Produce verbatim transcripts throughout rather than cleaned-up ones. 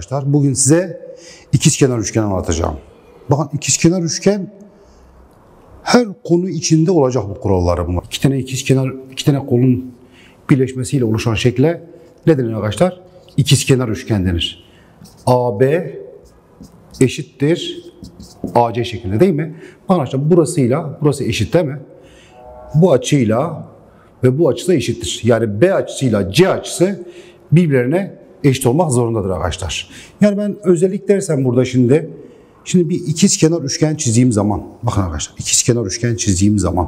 arkadaşlar. Bugün size ikizkenar üçgen anlatacağım. Bakın ikizkenar üçgen her konu içinde olacak bu kuralları bunlar. İki tane ikizkenar, iki tane kolun birleşmesiyle oluşan şekle ne denir arkadaşlar? İkizkenar üçgen denir. A B eşittir A C şeklinde değil mi? Bakın arkadaşlar burasıyla burası eşit değil mi? Bu açıyla ve bu açı da eşittir. Yani B açısıyla C açısı birbirlerine eşit olmak zorundadır arkadaşlar. Yani ben özellik dersem burada şimdi şimdi bir ikizkenar üçgen çizdiğim zaman bakın arkadaşlar ikizkenar üçgen çizdiğim zaman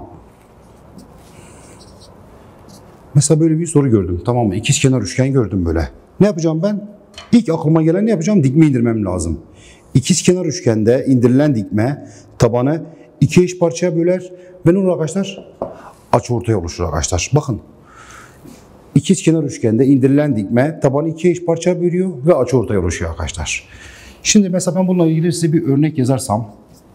mesela böyle bir soru gördüm, tamam mı? İkizkenar üçgen gördüm böyle. Ne yapacağım ben? İlk aklıma gelen ne yapacağım? Dikme indirmem lazım. İkizkenar üçgende indirilen dikme tabanı iki eş parçaya böler ve ne olur arkadaşlar? Açıortay oluşur arkadaşlar. Bakın. İkizkenar üçgende indirilen dikme tabanı iki eş parçaya bölüyor ve açıortay oluşuyor arkadaşlar. Şimdi mesela ben bununla ilgili size bir örnek yazarsam.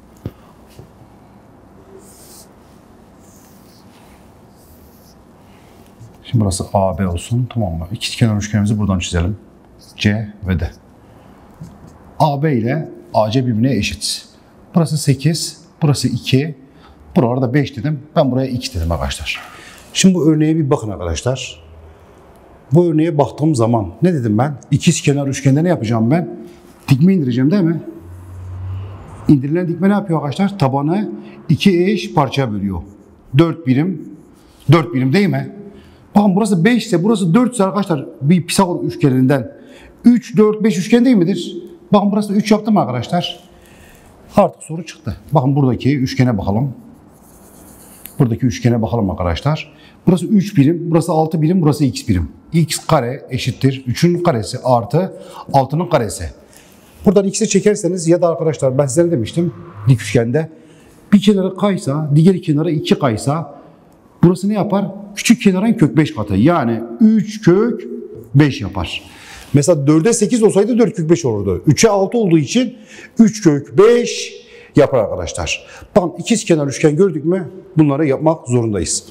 Şimdi burası A B olsun, tamam mı? İkizkenar üçgenimizi buradan çizelim. C ve D. A B ile A C birbirine eşit. Burası sekiz, burası iki, buralarda beş dedim. Ben buraya iki dedim arkadaşlar. Şimdi bu örneğe bir bakın arkadaşlar. Bu örneğe baktığım zaman ne dedim ben? İkizkenar üçgende ne yapacağım ben? Dikme indireceğim değil mi? İndirilen dikme ne yapıyor arkadaşlar? Tabanı iki eş parçaya bölüyor. dört birim, dört birim değil mi? Bakın burası beş ise burası dört ise arkadaşlar bir Pisagor üçgeninden üç, dört, beş üçgen değil midir? Bakın burası üç yaptım arkadaşlar. Artık soru çıktı. Bakın buradaki üçgene bakalım. Buradaki üçgene bakalım arkadaşlar. Burası üç birim, burası altı birim, burası x birim. X kare eşittir üçün karesi artı altının karesi. Buradan x'i çekerseniz ya da arkadaşlar ben size ne demiştim dik üçgende bir kenarı kaysa, diğer kenarı iki kaysa burası ne yapar? Küçük kenarın kök beş katı. Yani üç kök beş yapar. Mesela dörde sekiz olsaydı dört kök beş olurdu. üçe altı olduğu için üç kök beş yapar arkadaşlar. Bakın ikizkenar üçgen gördük mü bunları yapmak zorundayız.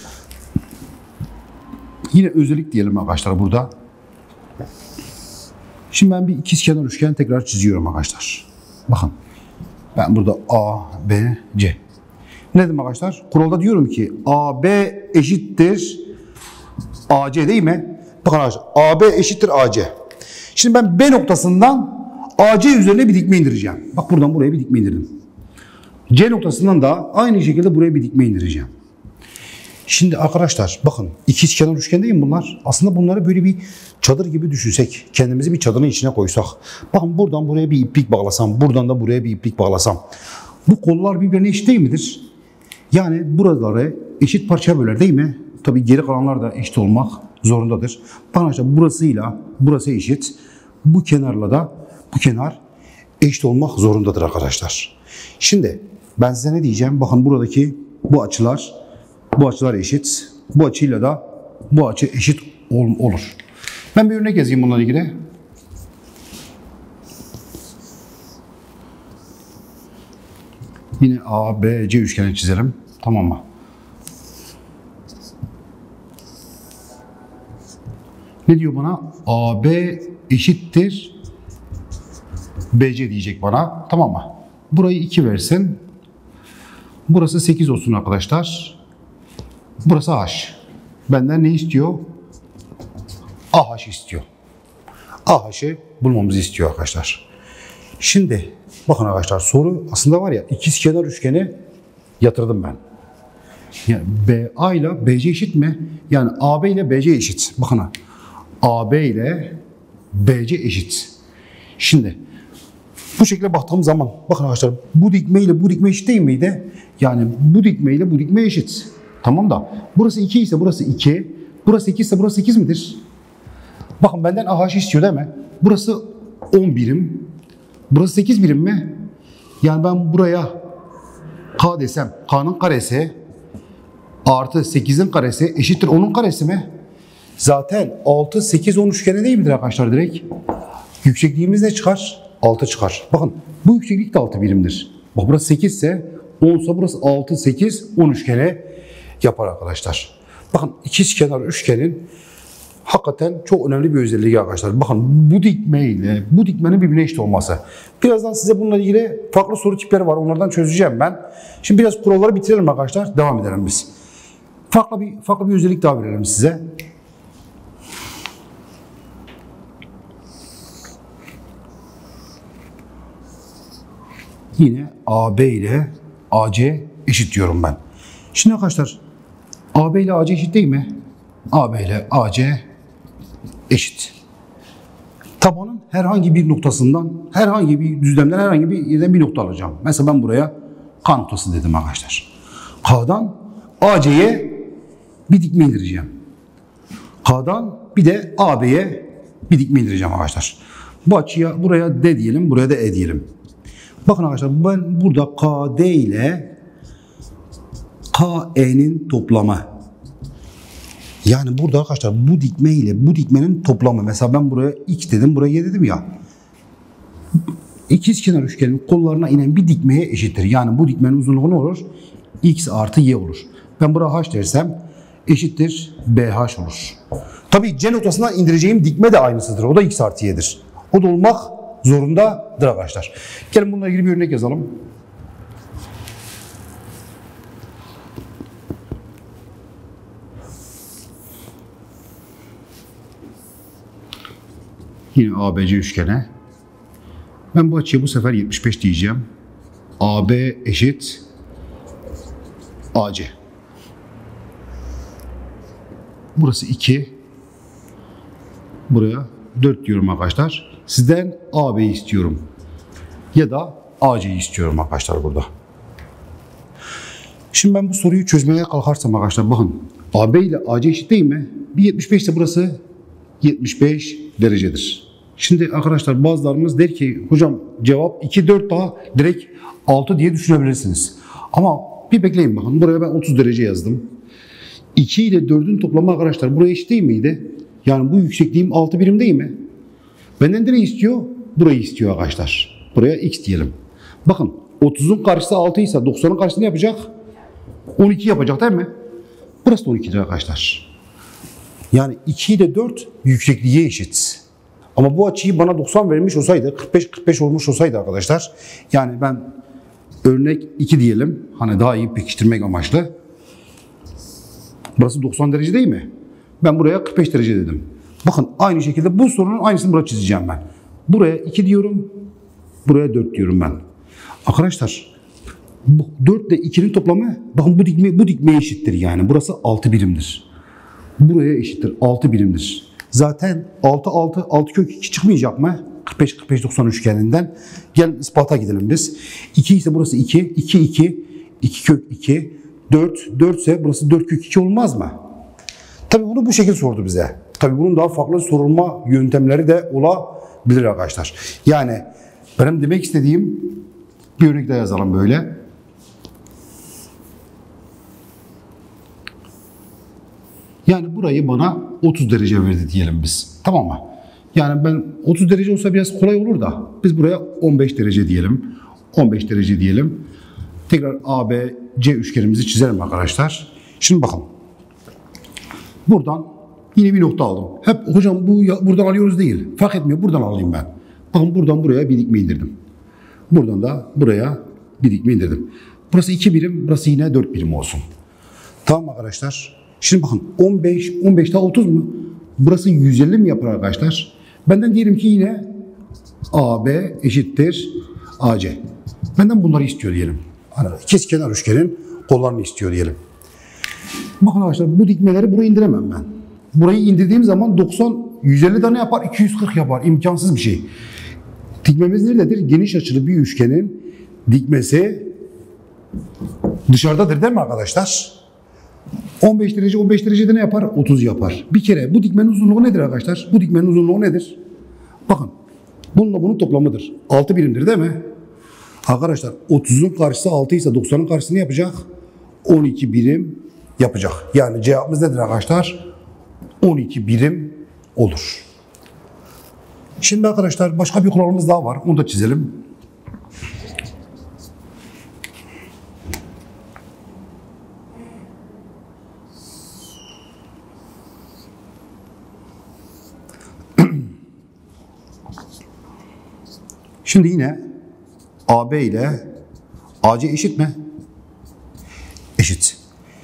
Yine özellik diyelim arkadaşlar burada. Şimdi ben bir ikizkenar üçgen tekrar çiziyorum arkadaşlar. Bakın. Ben burada A, B, C. Ne dedim arkadaşlar? Kuralda diyorum ki A B eşittir A C değil mi? Bakın arkadaşlar A B eşittir A C. Şimdi ben B noktasından A C üzerine bir dikme indireceğim. Bak buradan buraya bir dikme indirdim. C noktasından da aynı şekilde buraya bir dikme indireceğim. Şimdi arkadaşlar bakın ikizkenar üçgen değil mi bunlar? Aslında bunları böyle bir çadır gibi düşünsek. Kendimizi bir çadırın içine koysak. Bakın buradan buraya bir iplik bağlasam. Buradan da buraya bir iplik bağlasam. Bu kollar birbirine eşit değil midir? Yani buraları eşit parçaya böler değil mi? Tabii geri kalanlar da eşit olmak zorundadır. Bakın arkadaşlar burasıyla burası eşit. Bu kenarla da bu kenar eşit olmak zorundadır arkadaşlar. Şimdi ben size ne diyeceğim? Bakın buradaki bu açılar bu açılar eşit. Bu açıyla da bu açı eşit ol, olur. Ben bir örnek yazayım bununla ilgili. Yine A, B, C üçgeni çizelim. Tamam mı? Ne diyor bana? A B eşittir B C diyecek bana. Tamam mı? Burayı iki versin. Burası sekiz olsun arkadaşlar. Burası H. Benden ne istiyor? A H istiyor. A H'ı bulmamızı istiyor arkadaşlar. Şimdi bakın arkadaşlar soru aslında var ya ikizkenar üçgeni yatırdım ben. Yani B A ile B C eşit mi? Yani A B ile B C eşit. Bakın ha. A B ile B C eşit. Şimdi bu şekilde baktığım zaman bakın arkadaşlar bu dikme ile bu dikme eşit değil miydi? Yani bu dikme ile bu dikme eşit. Tamam da burası iki ise burası iki, burası sekiz ise burası sekiz midir? Bakın benden A H istiyor değil mi? Burası on birim, burası sekiz birim mi? Yani ben buraya K desem, K'nın karesi artı sekizin karesi eşittir onun karesi mi? Zaten altı, sekiz, on üçgeni değil midir arkadaşlar direkt? Yüksekliğimiz ne çıkar? altı çıkar. Bakın bu yükseklik de altı birimdir. Bak burası sekiz ise on ise burası altı, sekiz, on üçgeni yapar arkadaşlar. Bakın ikizkenar üçgenin Hakikaten çok önemli bir özelliği arkadaşlar. Bakın bu dikme ile bu dikmenin birbirine eşit olması. Birazdan size bununla ilgili farklı soru tipleri var. Onlardan çözeceğim ben. Şimdi biraz kuralları bitirelim arkadaşlar. Devam edelim biz. Farklı bir farklı bir özellik daha verelim size. Yine A B ile A C eşit diyorum ben. Şimdi arkadaşlar A B ile A C eşit değil mi? A B ile A C eşit. Tabanın herhangi bir noktasından, herhangi bir düzlemden, herhangi bir yerden bir nokta alacağım. Mesela ben buraya K noktası dedim arkadaşlar. K'dan A C'ye bir dikme indireceğim. K'dan bir de A B'ye bir dikme indireceğim arkadaşlar. Bu açıya buraya D diyelim, buraya da E diyelim. Bakın arkadaşlar ben burada K D ile K E'nin toplamı. Yani burada arkadaşlar bu dikme ile bu dikmenin toplamı. Mesela ben buraya X dedim, buraya Y dedim ya. İkizkenar üçgenin kollarına inen bir dikmeye eşittir. Yani bu dikmenin uzunluğu ne olur? X artı Y olur. Ben buraya H dersem eşittir B H olur. Tabii C noktasından indireceğim dikme de aynısıdır. O da X artı Y'dir. O da olmak zorundadır arkadaşlar. Gelin bununla ilgili bir örnek yazalım. Yine A B C üçgene. Ben bu açıya bu sefer yetmiş beş diyeceğim. A B eşit A C. Burası iki. Buraya dört diyorum arkadaşlar. Sizden A B'yi istiyorum. Ya da A C'yi istiyorum arkadaşlar burada. Şimdi ben bu soruyu çözmeye kalkarsam arkadaşlar bakın. A B ile A C eşit değil mi? Bir yetmiş beş ise burası yetmiş beş derecedir. Şimdi arkadaşlar bazılarımız der ki hocam cevap iki, dört daha direkt altı diye düşünebilirsiniz. Ama bir bekleyin bakın. Buraya ben otuz derece yazdım. iki ile dördün toplamı arkadaşlar buraya eşit değil miydi? Yani bu yüksekliğim altı birim değil mi? Benden de ne istiyor? Burayı istiyor arkadaşlar. Buraya X diyelim. Bakın otuzun karşısı altı ise doksanın karşısı ne yapacak? on iki yapacak değil mi? Burası da on ikidir arkadaşlar. Yani iki ile dört yüksekliğe eşit. Ama bu açıyı bana doksan vermiş olsaydı, kırk beş kırk beş olmuş olsaydı arkadaşlar. Yani ben örnek iki diyelim. Hani daha iyi pekiştirmek amaçlı. Burası doksan derece değil mi? Ben buraya kırk beş derece dedim. Bakın aynı şekilde bu sorunun aynısını buraya çizeceğim ben. Buraya iki diyorum. Buraya dört diyorum ben. Arkadaşlar dört ile ikinin toplamı bakın bu dikme bu dikmeye eşittir yani. Burası altı birimdir. Buraya eşittir. altı birimdir. Zaten altı altı altı kök iki çıkmayacak mı? kırk beş kırk beş doksan üçgeninden. Gel ispata gidelim biz. iki ise burası iki. iki iki. iki kök iki. dört. dört ise burası dört kök iki olmaz mı? Tabii bunu bu şekilde sordu bize. Tabii bunun daha farklı sorulma yöntemleri de olabilir arkadaşlar. Yani benim demek istediğim bir örnek daha yazalım böyle. Yani burayı bana otuz derece verdi diyelim biz. Tamam mı? Yani ben otuz derece olsa biraz kolay olur da biz buraya on beş derece diyelim. on beş derece diyelim. Tekrar A B C üçgenimizi çizelim arkadaşlar. Şimdi bakın. Buradan yine bir nokta aldım. Hep hocam bu buradan alıyoruz değil. Fark etmiyor. Buradan alayım ben. Bakın buradan buraya bir dikme indirdim. Buradan da buraya bir dikme indirdim. Burası iki birim. Burası yine dört birim olsun. Tamam arkadaşlar. Şimdi bakın on beş, on beş daha otuz mu? Burası yüz elli mi yapar arkadaşlar? Benden diyelim ki yine A B eşittir A C. Benden bunları istiyor diyelim. İkizkenar üçgenin kollarını istiyor diyelim. Bakın arkadaşlar bu dikmeleri buraya indiremem ben. Burayı indirdiğim zaman doksan, yüz elli de ne yapar? iki yüz kırk yapar. İmkansız bir şey. Dikmemiz nerededir? Geniş açılı bir üçgenin dikmesi dışarıdadır değil mi arkadaşlar? on beş derece, on beş derecede ne yapar? otuz yapar. Bir kere bu dikmenin uzunluğu nedir arkadaşlar? Bu dikmenin uzunluğu nedir? Bakın. Bununla bunun toplamıdır. altı birimdir değil mi? Arkadaşlar otuzun karşısı altı ise doksanın karşısı ne yapacak? on iki birim yapacak. Yani cevabımız nedir arkadaşlar? on iki birim olur. Şimdi arkadaşlar başka bir kuralımız daha var. Onu da çizelim. Şimdi yine A B ile A C eşit mi? Eşit.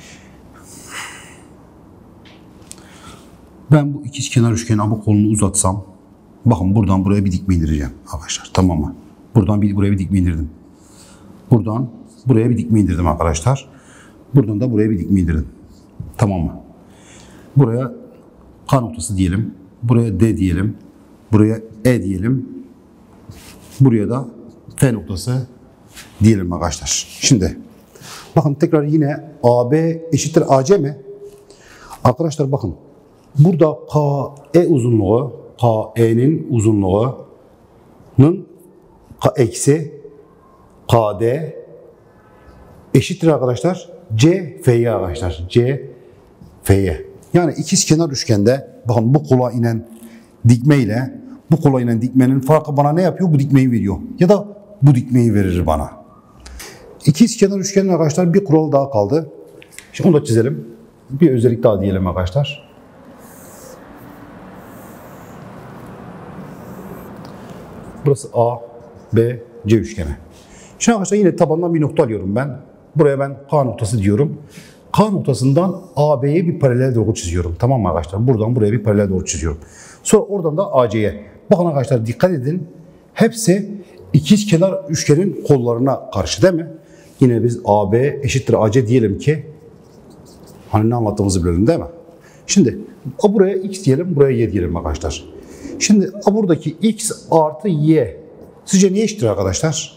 Ben bu ikizkenar üçgeni ama kolunu uzatsam, bakın buradan buraya bir dikme indireceğim arkadaşlar, tamam mı? Buradan bir buraya bir dikme indirdim. Buradan buraya bir dikme indirdim arkadaşlar. Buradan da buraya bir dikme indirdim. Tamam mı? Buraya K noktası diyelim. Buraya D diyelim. Buraya E diyelim. Buraya da F noktası diyelim arkadaşlar. Şimdi bakın tekrar yine A B eşittir A C mi? Arkadaşlar bakın. Burada K E uzunluğu, K E'nin uzunluğunun K eksi K D eşittir arkadaşlar C F'ye arkadaşlar. C F'ye. Yani ikizkenar üçgende bakın bu kola inen dikme ile bu kola inen dikmenin farkı bana ne yapıyor? Bu dikmeyi veriyor. Ya da bu dikmeyi verir bana. İkizkenar üçgenin arkadaşlar bir kural daha kaldı. Şimdi onu da çizelim. Bir özellik daha diyelim arkadaşlar. Burası A, B, C üçgeni. Şimdi arkadaşlar yine tabandan bir nokta alıyorum ben. Buraya ben K noktası diyorum. K noktasından A B'ye bir paralel doğru çiziyorum. Tamam mı arkadaşlar? Buradan buraya bir paralel doğru çiziyorum. Sonra oradan da A C'ye. Bakın arkadaşlar dikkat edin. Hepsi ikizkenar üçgenin kollarına karşı değil mi? Yine biz A B eşittir A C diyelim ki hani ne anlattığımızı bilelim değil mi? Şimdi buraya X diyelim, buraya Y diyelim arkadaşlar. Şimdi buradaki X artı Y sizce neye eşittir arkadaşlar?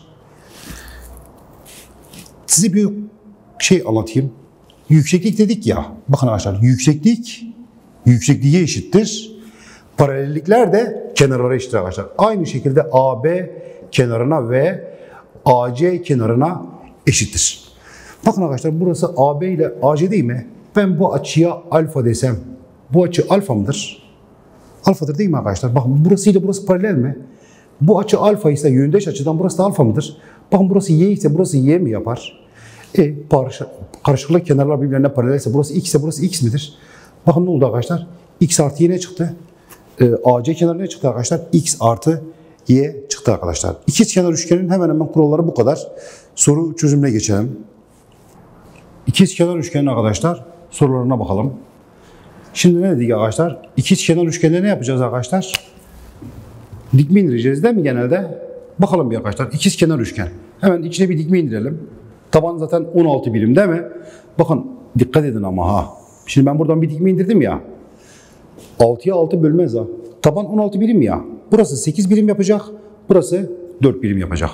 Size bir şey anlatayım. Yükseklik dedik ya. Bakın arkadaşlar yükseklik yüksekliğe eşittir. Paralellikler de kenarlara eşittir arkadaşlar. Aynı şekilde A B kenarına ve A C kenarına eşittir. Bakın arkadaşlar burası A B ile A C değil mi? Ben bu açıya alfa desem bu açı alfa mıdır? Alfadır değil mi arkadaşlar? Bakın burası ile burası paralel mi? Bu açı alfa ise yöndeş açıdan burası da alfa mıdır? Bakın burası y ise burası y mi yapar? E karşılıklı kenarlar birbirlerine paralelse burası x ise burası x midir? Bakın ne oldu arkadaşlar? X artı y ne çıktı? E, A C kenarı ne çıktı arkadaşlar? X artı y çıktı arkadaşlar. İkizkenar üçgenin hemen hemen kuralları bu kadar. Soru çözümüne geçelim. İkizkenar üçgenin arkadaşlar sorularına bakalım. Şimdi ne dedik arkadaşlar? İkizkenar üçgende ne yapacağız arkadaşlar? Dikme indireceğiz değil mi genelde? Bakalım bir arkadaşlar. İkizkenar üçgen. Hemen içine bir dikme indirelim. Taban zaten on altı birim değil mi? Bakın dikkat edin ama ha. Şimdi ben buradan bir dikme indirdim ya. altıya altı bölmez ha. Taban on altı birim ya. Burası sekiz birim yapacak. Burası dört birim yapacak.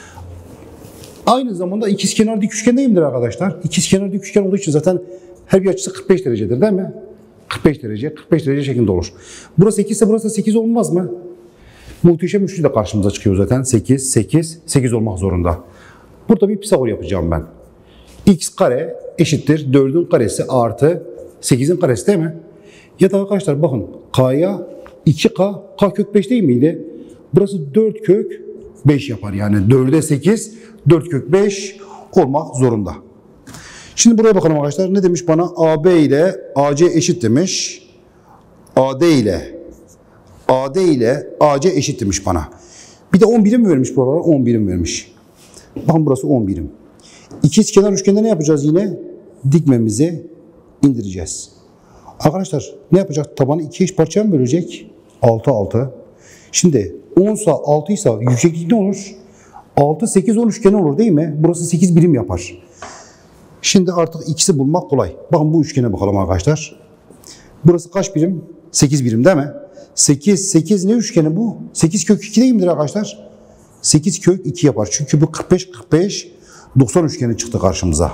Aynı zamanda ikizkenar dik üçgendeyimdir arkadaşlar. İkizkenar dik üçgen olduğu için zaten her bir açısı kırk beş derecedir değil mi? kırk beş derece, kırk beş derece şeklinde olur. Burası sekiz ise burası sekiz olmaz mı? Muhteşem üçlü de karşımıza çıkıyor zaten. sekiz, sekiz, sekiz olmak zorunda. Burada bir Pisagor yapacağım ben. X kare eşittir dördün karesi artı sekizin karesi değil mi? Ya da arkadaşlar bakın K'ya iki K, K kök beş değil miydi? Burası dört kök beş yapar. Yani dörde sekiz, dört kök beş olmak zorunda. Şimdi buraya bakalım arkadaşlar. Ne demiş bana? A B ile A C eşit demiş. A D ile A D ile A C eşit demiş bana. Bir de on birim mi vermiş buralara? on birim vermiş. Bakın burası on birim. İkizkenar üçgende ne yapacağız yine? Dikmemizi indireceğiz. Arkadaşlar ne yapacak? Tabanı iki eş parçaya mı bölecek? altı, altı. Şimdi on ise altı ise yükseklik ne olur? altı, sekiz, on üçgeni olur değil mi? Burası sekiz birim yapar. Şimdi artık ikisi bulmak kolay. Bakın bu üçgene bakalım arkadaşlar. Burası kaç birim? sekiz birim değil mi? sekiz, sekiz ne üçgeni bu? sekiz kök iki değil midir arkadaşlar? sekiz kök iki yapar. Çünkü bu kırk beş, kırk beş, doksan üçgeni çıktı karşımıza.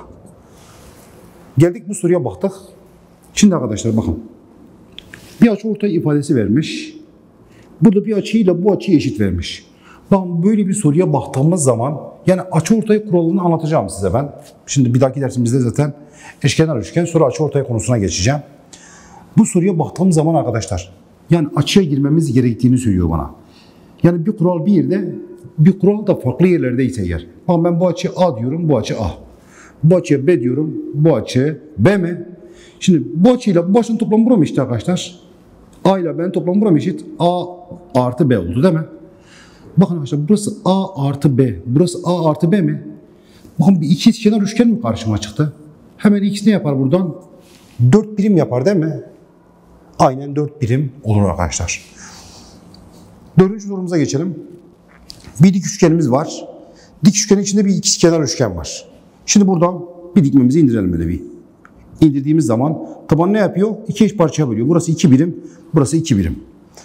Geldik bu soruya baktık. Şimdi arkadaşlar bakın. Bir açıortay ifadesi vermiş. Burada bir açıyla bu açıyı eşit vermiş. Bakın böyle bir soruya baktığımız zaman yani açıortay kuralını anlatacağım size ben. Şimdi bir dahaki dersimizde zaten eşkenar üçgen sonra açıortay konusuna geçeceğim. Bu soruya baktığım zaman arkadaşlar yani açıya girmemiz gerektiğini söylüyor bana. Yani bir kural bir yerde bir kural da farklı yerlerdeyse eğer. Bakın ben bu açıya A diyorum, bu açı A. Bu açıya B diyorum, bu açı B mi? Şimdi bu açıyla bu açının toplamı buram eşit arkadaşlar. A ile B'nin toplamı buram eşit. A artı B oldu değil mi? Bakın arkadaşlar burası A artı B. Burası A artı B mi? Bakın bir ikizkenar üçgen mi karşıma çıktı? Hemen X ne yapar buradan? dört birim yapar değil mi? Aynen dört birim olur arkadaşlar. Dördüncü sorumuza geçelim. Bir dik üçgenimiz var. Dik üçgenin içinde bir ikizkenar üçgen var. Şimdi buradan bir dikmemizi indirelim böyle bir. İndirdiğimiz zaman taban ne yapıyor? İki eş parçaya bölüyor. Burası iki birim, burası iki birim.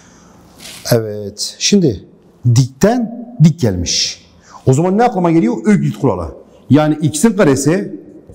Evet. Şimdi dikten dik gelmiş. O zaman ne aklıma geliyor? Öklit kuralı. Yani x'in karesi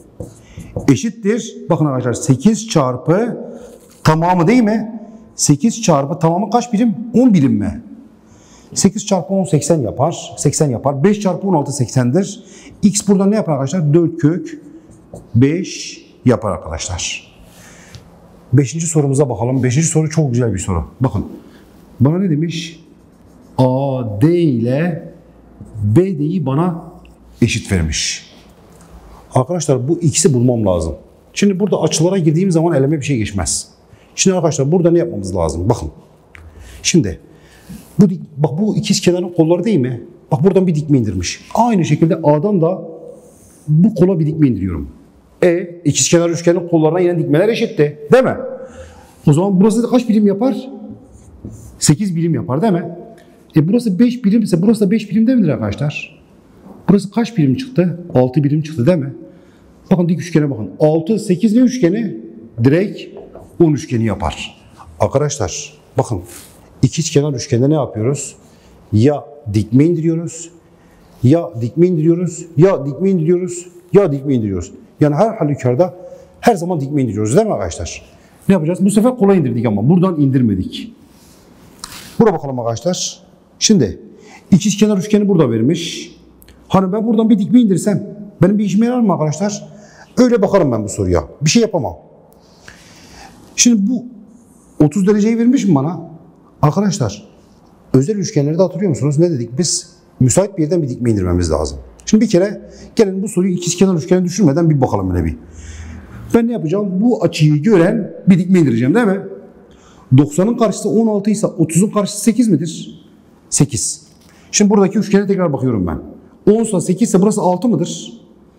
eşittir. Bakın arkadaşlar sekiz çarpı tamamı değil mi? sekiz çarpı tamamı kaç birim? on birim mi? sekiz çarpı on seksen yapar. seksen yapar. beş çarpı on altı seksendir. X burada ne yapar arkadaşlar? dört kök beş yapar arkadaşlar. Beşinci sorumuza bakalım. Beşinci soru çok güzel bir soru. Bakın. Bana ne demiş? A D ile B D'yi bana eşit vermiş. Arkadaşlar bu ikisi bulmam lazım. Şimdi burada açılara girdiğim zaman elime bir şey geçmez. Şimdi arkadaşlar burada ne yapmamız lazım? Bakın. Şimdi bu bak bu ikizkenarın kolları değil mi? Bak buradan bir dikme indirmiş. Aynı şekilde A'dan da bu kola bir dikme indiriyorum. E ikizkenar üçgenin kollarına yine dikmeler eşitti. Değil mi? O zaman burası da kaç birim yapar? sekiz birim yapar değil mi? E burası beş birim ise burası da beş birim değil midir arkadaşlar? Burası kaç birim çıktı? altı birim çıktı değil mi? Bakın dik üçgene bakın. altı, sekiz ne üçgeni? Direkt on üçgeni yapar. Arkadaşlar bakın ikizkenar üçgende ne yapıyoruz? Ya dikme indiriyoruz, ya dikme indiriyoruz, ya dikme indiriyoruz, ya dikme indiriyoruz. Yani her halükarda her zaman dikme indiriyoruz değil mi arkadaşlar? Ne yapacağız? Bu sefer kolay indirdik ama buradan indirmedik. Buraya bakalım arkadaşlar. Şimdi ikizkenar üçgeni burada vermiş. Hani ben buradan bir dikme indirsem benim bir işime yarar mı arkadaşlar? Öyle bakarım ben bu soruya. Bir şey yapamam. Şimdi bu otuz dereceyi vermiş mi bana? Arkadaşlar özel üçgenleri de hatırlıyor musunuz? Ne dedik biz? Müsait bir yerden bir dikme indirmemiz lazım. Şimdi bir kere gelin bu soruyu ikizkenar üçgene düşürmeden bir bakalım öyle bir. Ben ne yapacağım? Bu açıyı gören bir dikme indireceğim değil mi? doksanın karşısı on altı ise otuzun karşısı sekiz midir? sekiz. Şimdi buradaki üçgene tekrar bakıyorum ben. on ise sekiz ise burası altı mıdır?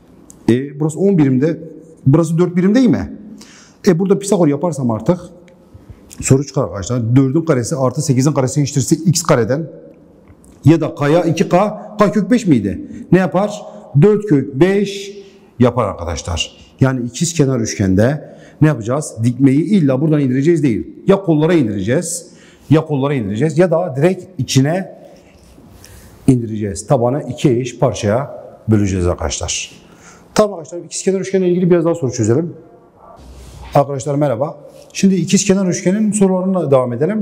E burası on birimde. Burası dört birim değil mi? E burada Pisagor yaparsam artık soru çıkar arkadaşlar. dördün karesi artı sekizin karesi eşittirse x kareden ya da k'ya iki k, k kök beş miydi? Ne yapar? dört kök beş yapar arkadaşlar. Yani ikizkenar üçgende ne yapacağız? Dikmeyi illa buradan indireceğiz değil. Ya kollara indireceğiz, ya kollara indireceğiz ya da direkt içine indireceğiz. Tabanı iki eş parçaya böleceğiz arkadaşlar. Tamam arkadaşlar, ikizkenar üçgenle ilgili biraz daha soru çözelim. Arkadaşlar merhaba. Şimdi ikizkenar üçgenin sorularına devam edelim.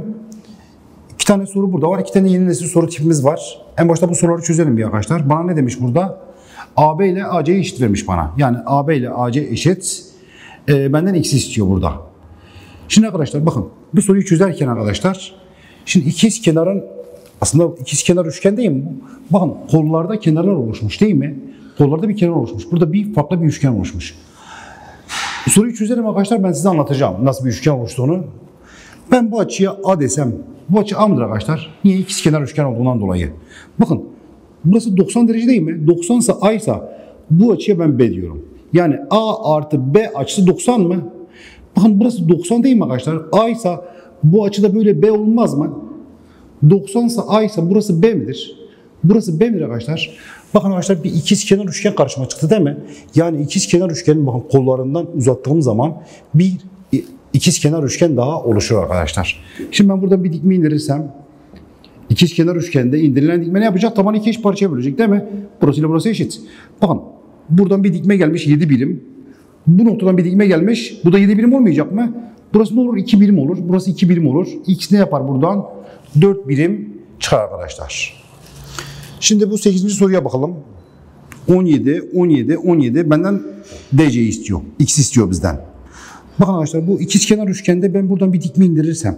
İki tane soru burada var. İki tane yeni nesil soru tipimiz var. En başta bu soruları çözelim bir arkadaşlar. Bana ne demiş burada? A B ile A C'yi eşit vermiş bana. Yani A B ile A C eşit. E, benden x istiyor burada. Şimdi arkadaşlar bakın. Bu soruyu çözerken arkadaşlar. Şimdi ikizkenarın aslında ikizkenar üçgen değil mi? Bakın kollarda kenarlar oluşmuş değil mi? Kollarda bir kenar oluşmuş. Burada bir farklı bir üçgen oluşmuş. Bu soruyu çözelim arkadaşlar. Ben size anlatacağım nasıl bir üçgen oluştuğunu. Ben bu açıya A desem, bu açı A mıdır arkadaşlar? Niye? İkizkenar üçgen olduğundan dolayı. Bakın, burası doksan derece değil mi? doksan ise A ise bu açıya ben B diyorum. Yani A artı B açısı doksan mı? Bakın burası doksan değil mi arkadaşlar? A ise bu açıda böyle B olmaz mı? doksan ise A ise burası B midir? Burası B midir arkadaşlar? Bakın arkadaşlar bir ikizkenar üçgen karşıma çıktı değil mi? Yani ikizkenar üçgenin bakın kollarından uzattığım zaman bir ikizkenar üçgen daha oluşur arkadaşlar. Şimdi ben buradan bir dikme indirirsem ikizkenar üçgende indirilen dikme ne yapacak? Tabanı iki eş parçaya bölecek değil mi? Burası ile burası eşit. Bakın buradan bir dikme gelmiş yedi birim. Bu noktadan bir dikme gelmiş. Bu da yedi birim olmayacak mı? Burası ne olur? iki birim olur. Burası iki birim olur. X ne yapar buradan? dört birim çıkar arkadaşlar. Şimdi bu sekizinci soruya bakalım. on yedi, on yedi, on yedi. Benden D C'yi istiyor. X istiyor bizden. Bakın arkadaşlar bu ikizkenar üçgende ben buradan bir dikme indirirsem.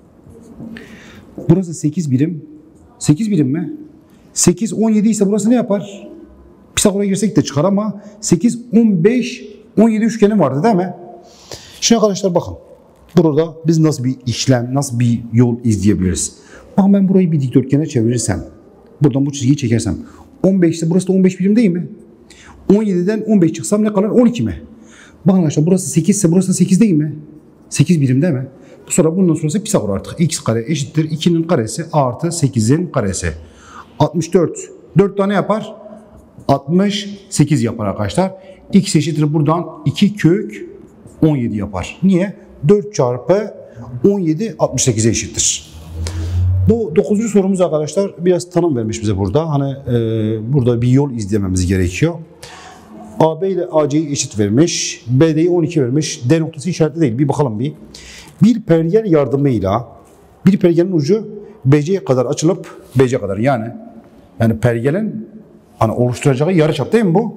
Burası sekiz birim. sekiz birim mi? sekiz, on yedi ise burası ne yapar? Pisagor'a girsek de çıkar ama sekiz, on beş, on yedi üçgeni vardı değil mi? Şimdi arkadaşlar bakın. Burada biz nasıl bir işlem, nasıl bir yol izleyebiliriz? Bakın ben burayı bir dikdörtgene çevirirsem. Buradan bu çizgiyi çekersem. on beş ise burası da on beş birim değil mi? on yediden on beş çıksam ne kalır? on iki mi? Bakın arkadaşlar burası sekiz ise burası da sekiz değil mi? sekiz birim değil mi? Bu sonra bundan sonrası Pisagor artık. X kare eşittir ikinin karesi artı sekizin karesi. altmış dört. dört tane yapar. altmış sekiz yapar arkadaşlar. X eşittir buradan iki kök on yedi yapar. Niye? dört çarpı on yedi altmış sekize eşittir. Bu dokuzuncu sorumuz arkadaşlar biraz tanım vermiş bize burada. Hani e, burada bir yol izlememiz gerekiyor. A B ile A C'yi eşit vermiş. B D'yi on iki vermiş. D noktası işaretli değil. Bir bakalım bir. Bir pergel yardımıyla bir pergelin ucu B C'ye kadar açılıp B C kadar yani yani pergelin hani oluşturacağı yarıçap değil mi bu?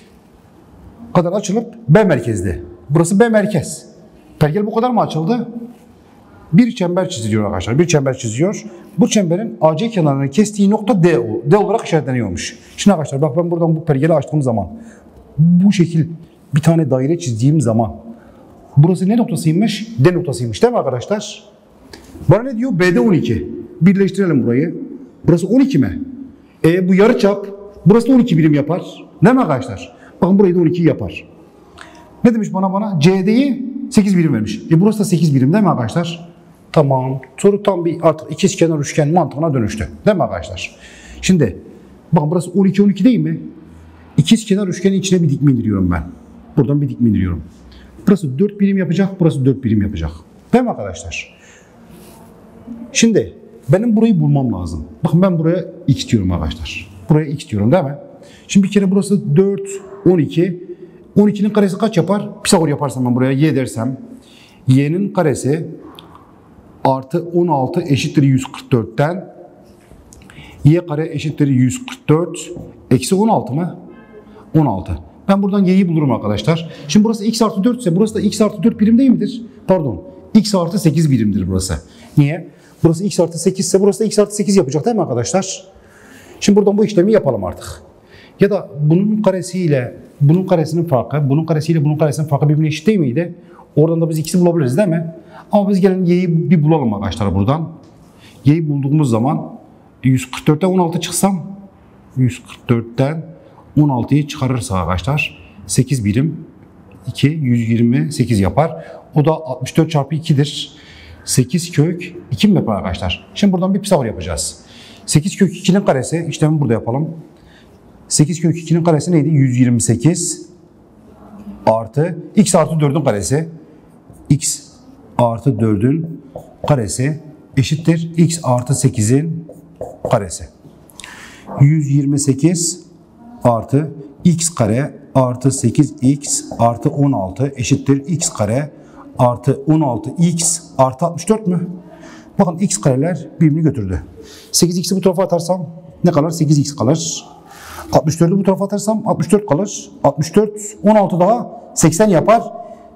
Kadar açılıp B merkezli. Burası B merkez. Pergel bu kadar mı açıldı? Bir çember çiziliyor arkadaşlar. Bir çember çiziyor. Bu çemberin A C kenarını kestiği nokta D, D olarak işaretleniyormuş. Şimdi arkadaşlar bak ben buradan bu pergeli açtığım zaman bu şekil bir tane daire çizdiğim zaman burası ne noktasıymış? D noktasıymış değil mi arkadaşlar? Bana ne diyor? B'de on iki. Birleştirelim burayı. Burası on iki mi? E bu yarıçap. Burası da on iki birim yapar. Değil mi arkadaşlar? Bakın burayı da on iki yapar. Ne demiş bana bana? C D'yi sekiz birim vermiş. E burası da sekiz birim değil mi arkadaşlar? Tamam. Soru tam bir artık ikizkenar üçgen mantığına dönüştü. Değil mi arkadaşlar? Şimdi bakın burası on iki on iki değil mi? İkizkenar üçgenin içine bir dikme indiriyorum ben. Buradan bir dikme indiriyorum. Burası dört birim yapacak, burası dört birim yapacak. Değil mi arkadaşlar? Şimdi benim burayı bulmam lazım. Bakın ben buraya x diyorum arkadaşlar. Buraya x diyorum değil mi? Şimdi bir kere burası dört, on iki. on ikinin karesi kaç yapar? Pisagor yaparsam ben buraya y dersem. Y'nin karesi artı on altı eşittir yüz kırk dörtten. Y kare eşittir yüz kırk dört. Eksi on altı mı? on altı. Ben buradan y'yi bulurum arkadaşlar. Şimdi burası x artı dört ise burası da x artı dört birim değil midir? Pardon. X artı sekiz birimdir burası. Niye? Burası x artı sekiz ise burası da x artı sekiz yapacak değil mi arkadaşlar? Şimdi buradan bu işlemi yapalım artık. Ya da bunun karesiyle bunun karesinin farkı, bunun karesiyle bunun karesinin farkı birbirine eşit değil miydi? Oradan da biz x'i bulabiliriz değil mi? Ama biz gelin y'yi bir bulalım arkadaşlar buradan. Y'yi bulduğumuz zaman yüz kırk dörtten on altı çıksam yüz kırk dörtten on altıyı çıkarırsa arkadaşlar sekiz birim iki yüz yirmi sekiz yapar. O da altmış dört çarpı iki'dir. sekiz kök iki mi yapar arkadaşlar? Şimdi buradan bir Pisagor yapacağız. sekiz kök iki'nin karesi işlemi burada yapalım. sekiz kök iki'nin karesi neydi? yüz yirmi sekiz artı x artı dört'ün karesi. X artı dört'ün karesi eşittir x artı sekiz'in karesi. yüz yirmi sekiz artı x kare artı sekiz x artı on altı eşittir x kare artı on altı x artı altmış dört mü? Bakın x kareler birbirini götürdü. sekiz x'i bu tarafa atarsam ne kalır? sekiz x kalır. altmış dört'ü bu tarafa atarsam altmış dört kalır. altmış dört, on altı daha seksen yapar.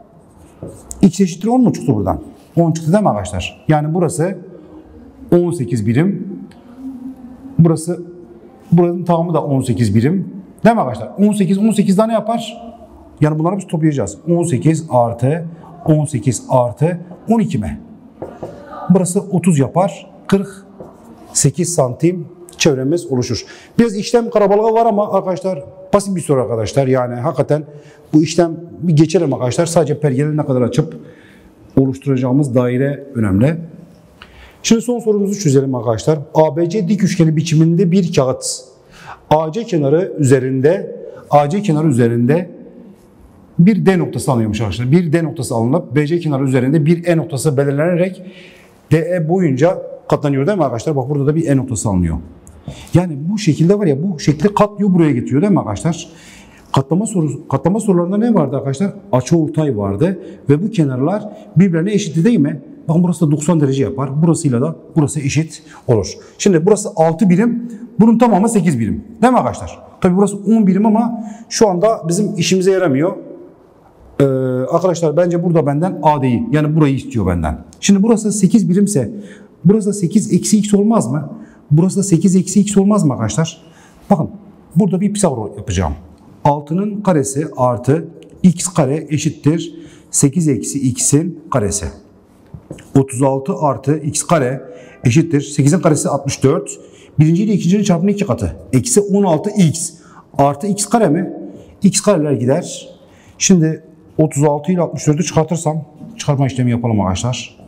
X eşittir on mu çıktı buradan? on çıktı değil mi arkadaşlar? Yani burası on sekiz birim. Burası buranın tamamı da on sekiz birim. Değil mi arkadaşlar? on sekiz, on sekiz daha ne yapar? Yani bunları biz toplayacağız. on sekiz artı on sekiz artı on iki mi? Burası otuz yapar. kırk sekiz santim çevremiz oluşur. Biraz işlem karabalığı var ama arkadaşlar basit bir soru arkadaşlar. Yani hakikaten bu işlem bir geçelim arkadaşlar. Sadece pergeli ne kadar açıp oluşturacağımız daire önemli. Şimdi son sorumuzu çözelim arkadaşlar. A B C dik üçgeni biçiminde bir kağıt. A C kenarı üzerinde A C kenarı üzerinde bir D noktası alınıyormuş arkadaşlar. Bir D noktası alınıp B C kenarı üzerinde bir E noktası belirlenerek D E boyunca katlanıyor değil mi arkadaşlar? Bak burada da bir E noktası alınıyor. Yani bu şekilde var ya bu şekli katlıyor buraya getiriyor değil mi arkadaşlar? Katlama sorusu, katlama sorularında ne vardı arkadaşlar? Açıortay vardı ve bu kenarlar birbirine eşitti değil mi? Bakın burası da doksan derece yapar. Burasıyla da burası eşit olur. Şimdi burası altı birim. Bunun tamamı sekiz birim. Değil mi arkadaşlar? Tabii burası on birim ama şu anda bizim işimize yaramıyor. Ee, arkadaşlar bence burada benden A D'yi yani burayı istiyor benden. Şimdi burası sekiz birimse burası da sekiz eksi x olmaz mı? Burası da sekiz eksi x olmaz mı arkadaşlar? Bakın burada bir Pisagor yapacağım. altının karesi artı x kare eşittir sekiz eksi x'in karesi. otuz altı artı x kare eşittir sekiz'in karesi altmış dört. Birinci ile ikincinin çarpımının iki katı. Eksi on altı x artı x kare mi? X kareler gider. Şimdi otuz altı ile altmış dördü çıkartırsam, çıkarma işlemi yapalım arkadaşlar.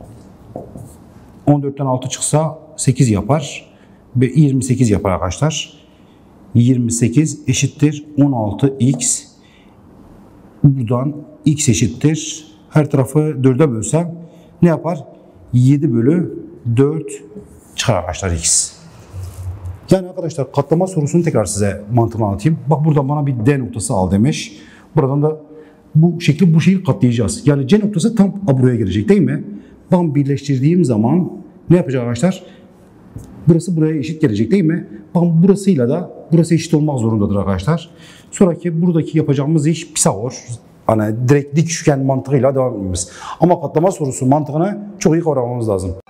on dörtten altı çıksa sekiz yapar. Ve yirmi sekiz yapar arkadaşlar. yirmi sekiz eşittir on altı x. Buradan x eşittir. Her tarafı dörde bölsem ne yapar? yedi bölü dört çıkar arkadaşlar x. Yani arkadaşlar katlama sorusunu tekrar size mantığını anlatayım. Bak buradan bana bir D noktası al demiş. Buradan da bu şekli bu şekilde katlayacağız. Yani C noktası tam buraya gelecek değil mi? Ben birleştirdiğim zaman ne yapacak arkadaşlar? Burası buraya eşit gelecek değil mi? Ben burasıyla da burası eşit olmak zorundadır arkadaşlar. Sonraki buradaki yapacağımız iş Pisagor. Hani direkt dik üçgen mantığıyla devam etmemiz. Ama katlama sorusu mantığını çok iyi kavramamız lazım.